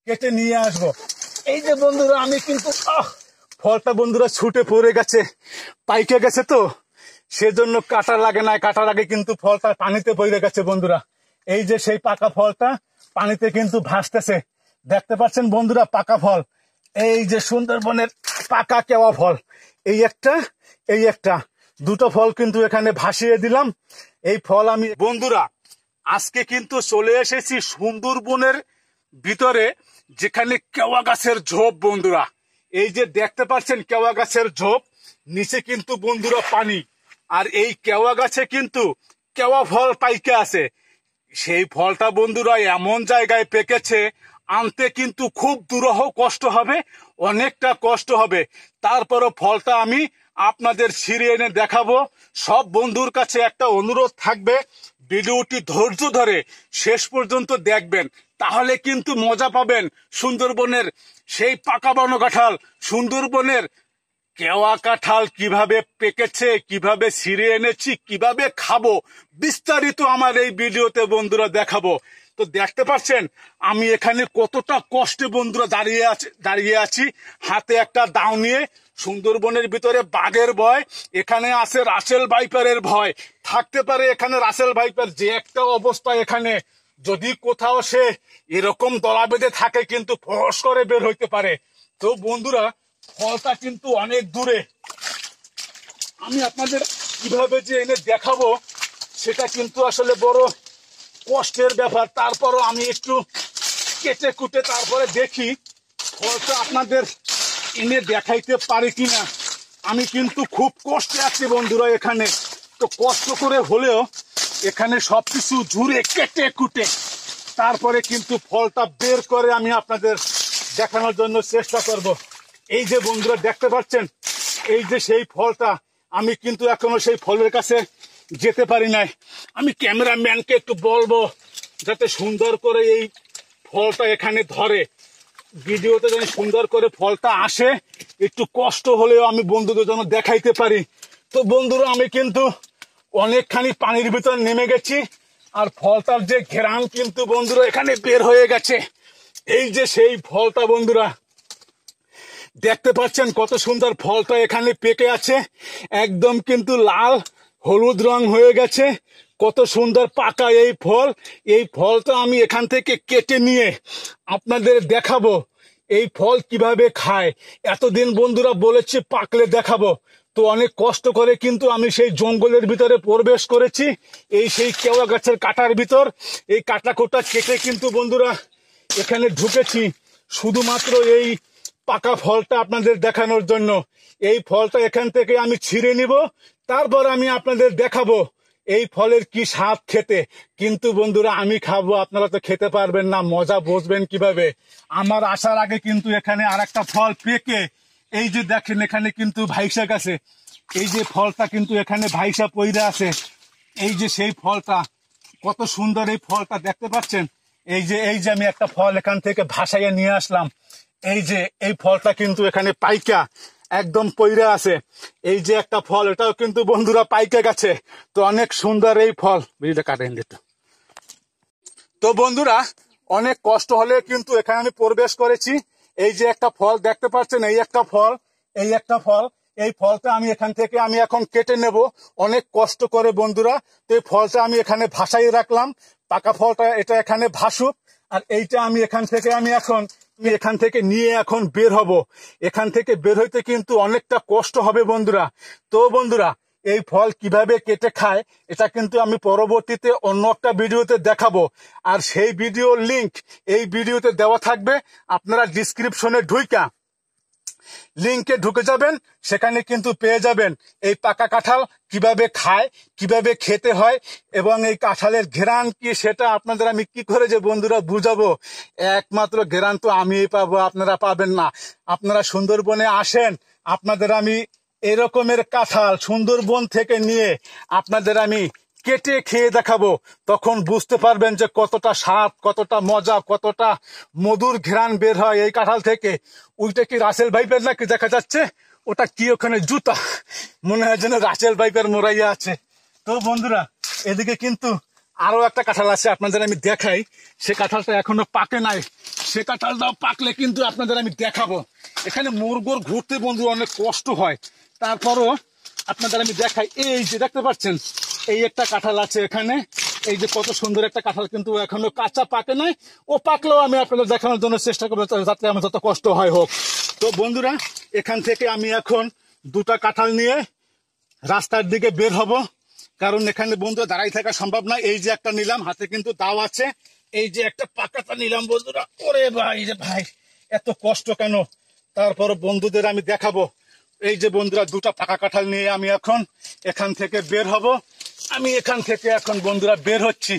কেটে নিয়ে আসবো। এই যে বন্ধুরা আমি কিন্তু ফলটা বন্ধুরা ছুটে পড়ে গেছে, পাইকে গেছে, তো সেজন্য কাটা লাগে না। কাটার আগে কিন্তু ফলটা পানিতে পড়ে গেছে বন্ধুরা। এই যে সেই পাকা ফলটা পানিতে কিন্তু ভাসতেছে, দেখতে পাচ্ছেন বন্ধুরা পাকা ফল। এই যে সুন্দরবনের পাকা কেওয়া ফল, এই একটা দুটো ফল কিন্তু এখানে ভাসিয়ে দিলাম। এই ফল আমি বন্ধুরা আজকে কিন্তু চলে এসেছি সুন্দরবনের ভিতরে, যেখানে কেওয়া গাছের ঝোপ বন্ধুরা। এই যে দেখতে পাচ্ছেন কেওয়া গাছের ঝোপ, নিচে কিন্তু বন্ধুরা পানি, আর এই কেওয়া গাছে কিন্তু কেওয়া ফল পাইকে আছে। সেই ফলটা বন্ধুরা এমন জায়গায় পেকেছে, আনতে কিন্তু খুব দুরূহ কষ্ট হবে, অনেকটা কষ্ট হবে। তারপরও ফলটা আমি আপনাদের ছিঁড়ে এনে দেখাবো। সব বন্ধুর কাছে একটা অনুরোধ থাকবে, ভিডিওটি ধৈর্য ধরে শেষ পর্যন্ত দেখবেন, তাহলে কিন্তু মজা পাবেন সুন্দরবনের সেই পাকা বন কাঁঠাল, সুন্দরবনের কেওয়া কাঁঠাল কিভাবে পেকেছে, কিভাবে ছিঁড়ে এনেছি, কিভাবে খাবো, বিস্তারিত আমার এই ভিডিওতে বন্ধুরা দেখাবো। তো দেখতে পাচ্ছেন আমি এখানে কতটা কষ্টে বন্ধুরা দাঁড়িয়ে আছি, হাতে একটা দাও নিয়ে। সুন্দরবনের ভিতরে বাঘের ভয়, এখানে আছে রাসেল ভাইপারের ভয়। থাকতে পারে এখানে রাসেল ভাইপার, যে একটা অবস্থা এখানে, যদি কোথাও সে এরকম দলা বেঁধে থাকে কিন্তু ফস করে বের হইতে পারে। তো বন্ধুরা ফলটা কিন্তু অনেক দূরে, আমি আপনাদের কিভাবে যে এনে দেখাবো সেটা কিন্তু আসলে বড় কষ্টের ব্যাপার। তারপরও আমি একটু কেটে কুটে তারপরে দেখি ফলটা আপনাদের এনে দেখাইতে পারি কিনা। আমি কিন্তু খুব কষ্টে আছি বন্ধুরা এখানে, তো কষ্ট করে হলেও এখানে সবকিছু ঝুড়ে কেটে কুটে তারপরে কিন্তু ফলটা বের করে আমি আপনাদের দেখানোর জন্য চেষ্টা করব। এই যে বন্ধুরা দেখতে পাচ্ছেন, এই যে সেই ফলটা, আমি কিন্তু এখনো সেই ফলের কাছে যেতে পারি নাই। আমি ক্যামেরাম্যানকে একটু বলবো যাতে সুন্দর করে এই ফলটা এখানে ধরে, ভিডিওতে যেন সুন্দর করে ফলটা আসে, একটু কষ্ট হলেও আমি বন্ধুদের জন্য দেখাইতে পারি। তো বন্ধুরা আমি কিন্তু অনেকখানি পানির ভিতর নেমে গেছি, আর ফলটার যে ঘেরান কিন্তু বন্ধুরা এখানে বের হয়ে গেছে। এই যে সেই ফলটা বন্ধুরা দেখতে পাচ্ছেন, কত সুন্দর ফলটা এখানে পেকে আছে, একদম কিন্তু লাল হলুদ রং হয়ে গেছে, কত সুন্দর পাকা এই ফল। এই ফলটা আমি এখান থেকে কেটে নিয়ে আপনাদের দেখাবো এই ফল কিভাবে খায়। এতদিন বন্ধুরা বলেছি পাকলে দেখাবো, তো অনেক কষ্ট করে কিন্তু আমি সেই জঙ্গলের ভিতরে প্রবেশ করেছি, এই সেই কেওয়া গাছের কাটার ভিতর। এই কাটা কোটা কেটে কিন্তু বন্ধুরা এখানে ঢুকেছি শুধুমাত্র এই পাকা ফলটা আপনাদের দেখানোর জন্য। এই ফলটা এখান থেকে আমি ছিঁড়ে নিব, তারপর আমি আপনাদের দেখাবো এই ফলের কি স্বাদ খেতে। কিন্তু বন্ধুরা আমি খাবো, আপনারা তো খেতে পারবেন না, মজা বুঝবেন কিভাবে। আমার আসার আগে কিন্তু এখানে আর একটা ফল পেকে, এই যে দেখেন এখানে কিন্তু ভাইসা গেছে, এই যে ফলটা কিন্তু এখানে ভাইসা পইরা আছে। এই যে সেই ফলটা, কত সুন্দর এই ফলটা দেখতে পাচ্ছেন। এই যে আমি একটা ফল এখান থেকে ভাসাইয়া নিয়ে আসলাম, এই যে এই ফলটা কিন্তু এখানে পাইকা একদম পইরা আছে। এই যে একটা ফল, এটাও কিন্তু বন্ধুরা পাইকে গেছে। তো অনেক সুন্দর এই ফল, ভিডিওটা কাটেন দিত। তো বন্ধুরা অনেক কষ্ট হলে কিন্তু এখানে আমি প্রবেশ করেছি। এই যে একটা ফল দেখতে পাচ্ছেন, এই একটা ফল, এই ফলটা আমি এখান থেকে আমি এখন কেটে নেব অনেক কষ্ট করে বন্ধুরা। তো এই ফলটা আমি এখানে ভাসাই রাখলাম, পাকা ফলটা এটা এখানে ভাসুক, আর এইটা আমি এখান থেকে নিয়ে এখন বের হব। এখান থেকে বের হইতে কিন্তু অনেকটা কষ্ট হবে বন্ধুরা। তো বন্ধুরা এই ফল কিভাবে কেটে খায় এটা কিন্তু আমি পরবর্তীতে অন্য একটা ভিডিওতে দেখাবো, আর সেই ভিডিওর লিংক এই ভিডিওতে দেওয়া থাকবে। আপনারা ডিসক্রিপশনে লিংকে ঢুকে যাবেন, সেখানে কিন্তু পেয়ে যাবেন এই পাকা কাঁঠাল কিভাবে খায়, কিভাবে খেতে হয়, এবং এই কাঁঠালের ঘেরান কি সেটা আপনাদের আমি কি করে যে বন্ধুরা বুঝাবো। একমাত্র ঘেরান তো আমিই পাবো, আপনারা পাবেন না। আপনারা সুন্দরবনে আসেন, আপনাদের আমি এরকমের কাঁঠাল সুন্দরবন থেকে নিয়ে আপনাদের আমি কেটে খেয়ে দেখাবো, তখন বুঝতে পারবেন যে কতটা স্বাদ, কতটা মজা, কতটা মধুর ঘ্রাণ বের হয় এই কাঁঠাল থেকে। ওইটা কি রাসেল ভাইপার নাকি দেখা যাচ্ছে, ওটা কি ওখানে জুতা, মনে হয় যেন রাসেল ভাইপার মোড়াইয়া আছে। তো বন্ধুরা এদিকে কিন্তু আরো একটা কাঁঠাল আছে, আপনাদের আমি দেখাই। সে কাঁঠালটা এখনো পাকে নাই, সে কাঁঠালটাও পাকলে কিন্তু আপনাদের আমি দেখাবো। এখানে মোরগোর ঘুরতে বন্ধু অনেক কষ্ট হয়, তারপরও আপনাদের আমি দেখাই। এই যে দেখতে পাচ্ছেন, এই একটা কাঁঠাল আছে এখানে, এই যে কত সুন্দর একটা কাঁঠাল, কিন্তু এখনো কাঁচা পাকে নাই। ও পাকলেও আমি আপনাদের দেখানোর জন্য চেষ্টা করবো, যাতে আমার যত কষ্ট হয় হোক। তো বন্ধুরা, এখান থেকে আমি এখন দুটা কাঁঠাল নিয়ে রাস্তার দিকে বের হব, কারণ এখানে বন্ধুরা দাঁড়াই থাকা সম্ভব না। এই যে একটা নিলাম, হাতে কিন্তু দাও আছে। এই যে একটা পাকাটা নিলাম বন্ধুরা। ওরে ভাই রে ভাই, এত কষ্ট কেন? তারপর বন্ধুদের আমি দেখাবো। এই যে বন্ধুরা, দুটা পাকা কাঁঠাল নিয়ে আমি এখন এখান থেকে বের হব। আমি এখান থেকে এখন বন্ধুরা বের হচ্ছি।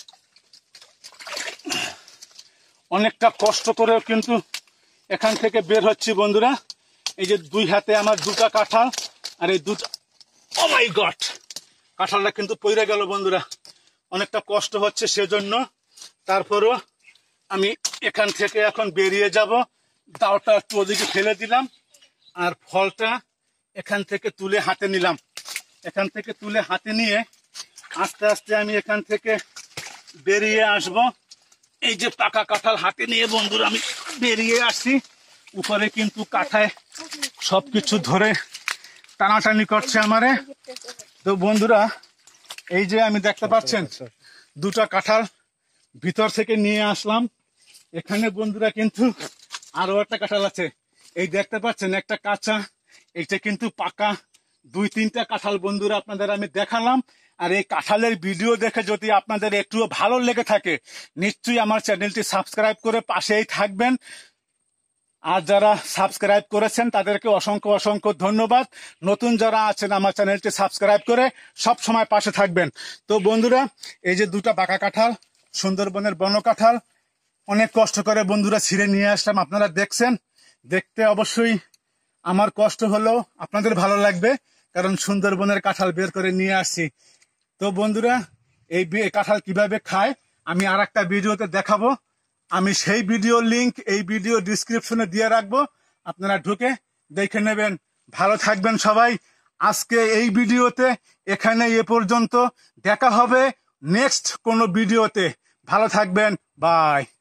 অনেকটা কষ্ট করেও কিন্তু এখান থেকে বের হচ্ছি বন্ধুরা। এই যে দুই হাতে আমার দুটা কাঁঠাল, আর এই দুটা, ও মাই গড, কাঁঠালটা কিন্তু পড়ে গেল বন্ধুরা। অনেকটা কষ্ট হচ্ছে সেজন্য। তারপরও আমি এখান থেকে এখন বেরিয়ে যাব। দাওটা একটু ওদিকে ফেলে দিলাম, আর ফলটা এখান থেকে তুলে হাতে নিলাম। এখান থেকে তুলে হাতে নিয়ে আস্তে আস্তে আমি এখান থেকে বেরিয়ে আসব। এই যে পাকা কাঁঠাল হাতে নিয়ে বন্ধুরা আমি বেরিয়ে আসছি। উপরে কিন্তু কাঁঠায় সবকিছু ধরে টানাটানি করছে আমারে। তো বন্ধুরা, এই যে আমি দেখতে পাচ্ছেন দুটা কাঁঠাল ভিতর থেকে নিয়ে আসলাম। এখানে বন্ধুরা কিন্তু আরো একটা কাঁঠাল আছে, এই দেখতে পাচ্ছেন, একটা কাঁচা, এইটা কিন্তু পাকা। দুই তিনটা কাঁঠাল বন্ধুরা আপনাদের আমি দেখালাম। আর এই কাঁঠালের ভিডিও দেখে যদি আপনাদের একটু ভালো লেগে থাকে, নিশ্চয়ই আমার চ্যানেলটি সাবস্ক্রাইব করে পাশেই থাকবেন। আর যারা সাবস্ক্রাইব করেছেন তাদেরকে অসংখ্য অসংখ্য ধন্যবাদ। নতুন যারা আছেন আমার চ্যানেলটি সাবস্ক্রাইব করে সব সময় পাশে থাকবেন। তো বন্ধুরা, এই যে দুটা পাকা কাঁঠাল, সুন্দরবনের বন কাঁঠাল, অনেক কষ্ট করে বন্ধুরা ছিঁড়ে নিয়ে আসলাম। আপনারা দেখছেন, দেখতে অবশ্যই আমার কষ্ট হলেও আপনাদের ভালো লাগবে, কারণ সুন্দরবনের কাঁঠাল বের করে নিয়ে আসছি। তো বন্ধুরা, এই কাঁঠাল কিভাবে খায় আমি আর একটা ভিডিওতে দেখাবো। আমি সেই ভিডিও লিংক এই ভিডিও ডিসক্রিপশনে দিয়ে রাখবো, আপনারা ঢুকে দেখে নেবেন। ভালো থাকবেন সবাই। আজকে এই ভিডিওতে এখানে এ পর্যন্ত, দেখা হবে নেক্সট কোনো ভিডিওতে। ভালো থাকবেন, বাই।